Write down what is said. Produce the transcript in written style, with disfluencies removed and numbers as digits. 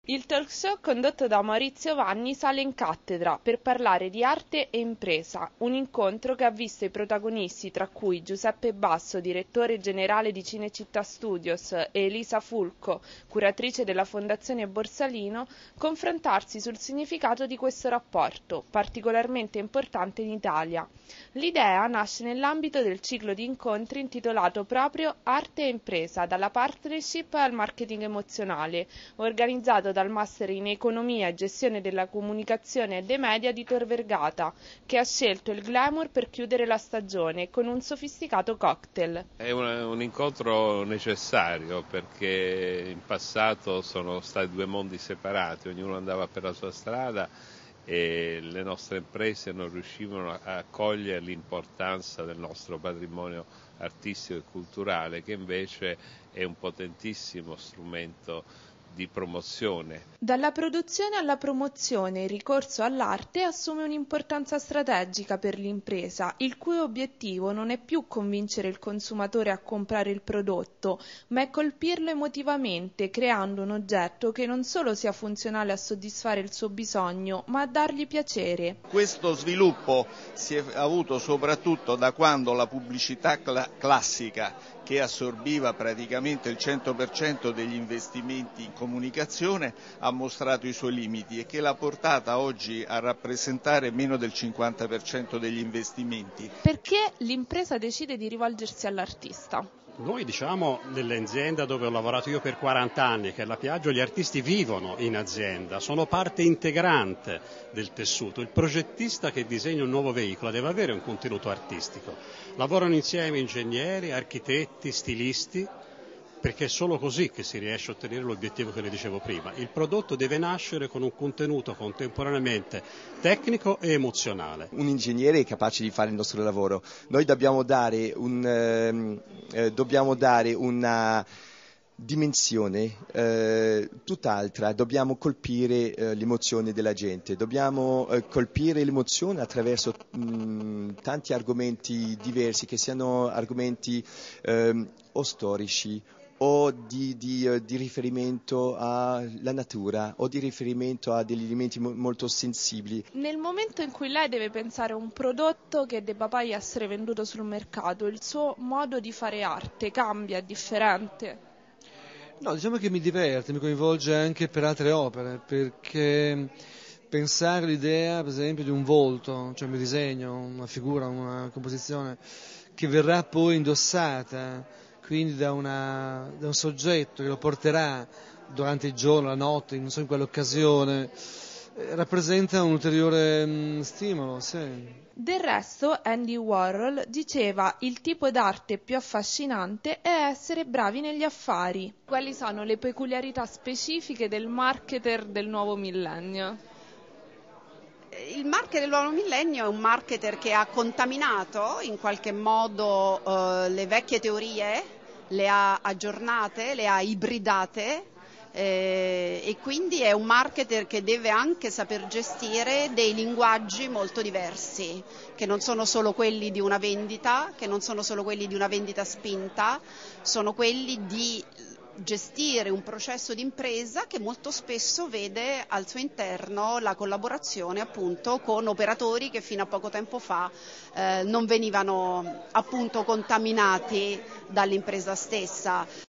Il talk show condotto da Maurizio Vanni sale in cattedra per parlare di arte e impresa, un incontro che ha visto i protagonisti, tra cui Giuseppe Basso, direttore generale di Cinecittà Studios, e Elisa Fulco, curatrice della Fondazione Borsalino, confrontarsi sul significato di questo rapporto, particolarmente importante in Italia. L'idea nasce nell'ambito del ciclo di incontri intitolato proprio Arte e Impresa, dalla partnership al marketing emozionale, organizzato dal Master in Economia e Gestione della Comunicazione e dei Media di Tor Vergata, che ha scelto il glamour per chiudere la stagione con un sofisticato cocktail. È un incontro necessario perché in passato sono stati due mondi separati, ognuno andava per la sua strada e le nostre imprese non riuscivano a cogliere l'importanza del nostro patrimonio artistico e culturale, che invece è un potentissimo strumento di promozione. Dalla produzione alla promozione, il ricorso all'arte assume un'importanza strategica per l'impresa, il cui obiettivo non è più convincere il consumatore a comprare il prodotto, ma è colpirlo emotivamente, creando un oggetto che non solo sia funzionale a soddisfare il suo bisogno, ma a dargli piacere. Questo sviluppo si è avuto soprattutto da quando la pubblicità classica, che assorbiva praticamente il 100% degli investimenti in comunicazione, ha mostrato i suoi limiti e che l'ha portata oggi a rappresentare meno del 50% degli investimenti. Perché l'impresa decide di rivolgersi all'artista? Noi diciamo nell'azienda dove ho lavorato io per 40 anni, che è la Piaggio, gli artisti vivono in azienda, sono parte integrante del tessuto. Il progettista che disegna un nuovo veicolo deve avere un contenuto artistico. Lavorano insieme ingegneri, architetti, stilisti, perché è solo così che si riesce a ottenere l'obiettivo che le dicevo prima. Il prodotto deve nascere con un contenuto contemporaneamente tecnico e emozionale. Un ingegnere è capace di fare il nostro lavoro. Noi dobbiamo dare una dimensione tutt'altra, dobbiamo colpire l'emozione della gente, dobbiamo colpire l'emozione attraverso tanti argomenti diversi, che siano argomenti o storici o di riferimento alla natura o di riferimento a degli elementi molto sensibili. Nel momento in cui lei deve pensare a un prodotto che debba poi essere venduto sul mercato, il suo modo di fare arte cambia, è differente? No, diciamo che mi diverte, mi coinvolge anche per altre opere, perché pensare l'idea, per esempio, di un volto, cioè mi disegno una figura, una composizione che verrà poi indossata, quindi da un soggetto che lo porterà durante il giorno, la notte, non so, in quell'occasione, rappresenta un ulteriore stimolo, sì. Del resto, Andy Warhol diceva: il tipo d'arte più affascinante è essere bravi negli affari. Quali sono le peculiarità specifiche del marketer del nuovo millennio? Il marketer del nuovo millennio è un marketer che ha contaminato in qualche modo le vecchie teorie, le ha aggiornate, le ha ibridate, e quindi è un marketer che deve anche saper gestire dei linguaggi molto diversi, che non sono solo quelli di una vendita, che non sono solo quelli di una vendita spinta, sono quelli di gestire un processo di impresa che molto spesso vede al suo interno la collaborazione appunto con operatori che fino a poco tempo fa non venivano appunto contaminati dall'impresa stessa.